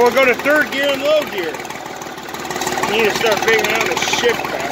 we'll go to third gear and low gear. We need to start figuring out the shift back.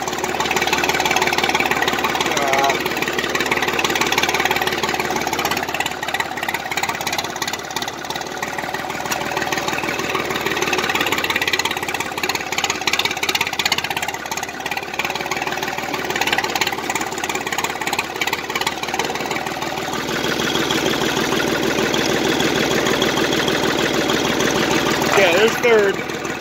Yeah, there's third.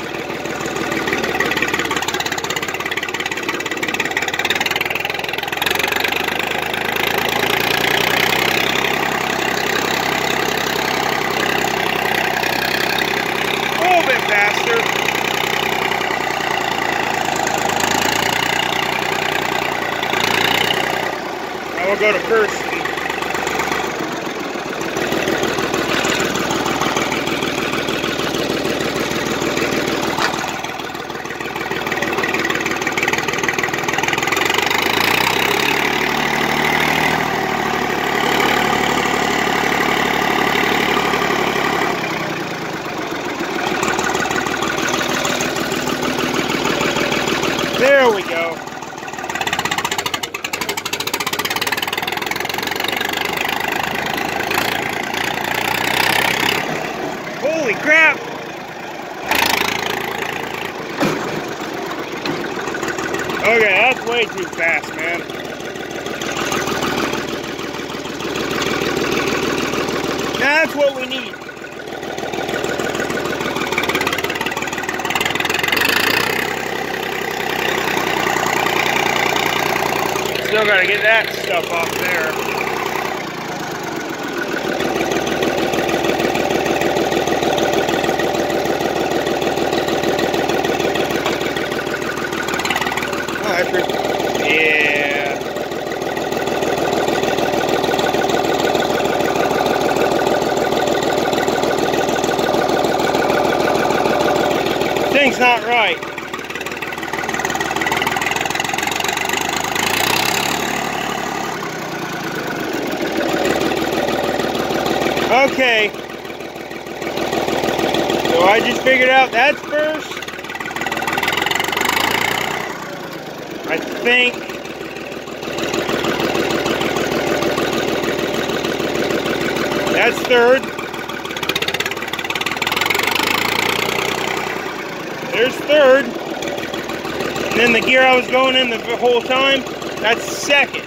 A little bit faster. Now we'll go to first. There we go. Holy crap! Okay, that's way too fast, man. That's what we need. Still gotta get that stuff off there. Oh, that's pretty. Yeah. Thing's not right. Okay, so I just figured out that's first. I think that's third. There's third. And then the gear I was going in the whole time, that's second.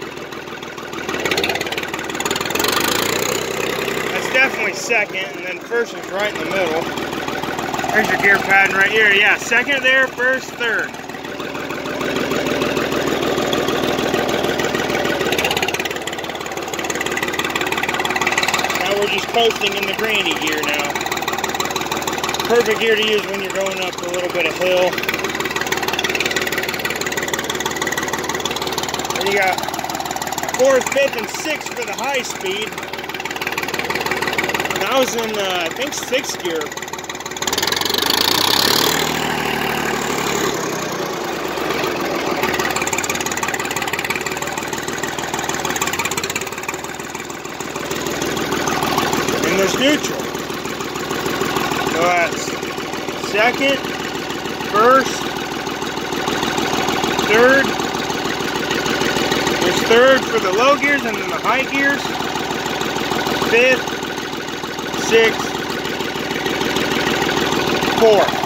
Definitely second, and then first is right in the middle. There's your gear pattern right here. Yeah, second there, first, third. Now we're just coasting in the granny gear now. Perfect gear to use when you're going up a little bit of hill. Then you got 4th, 5th, and 6th for the high speed. I was in, I think, 6th gear. And there's neutral. So that's second, first, third. There's third for the low gears and then the high gears. 5th. 6, 4.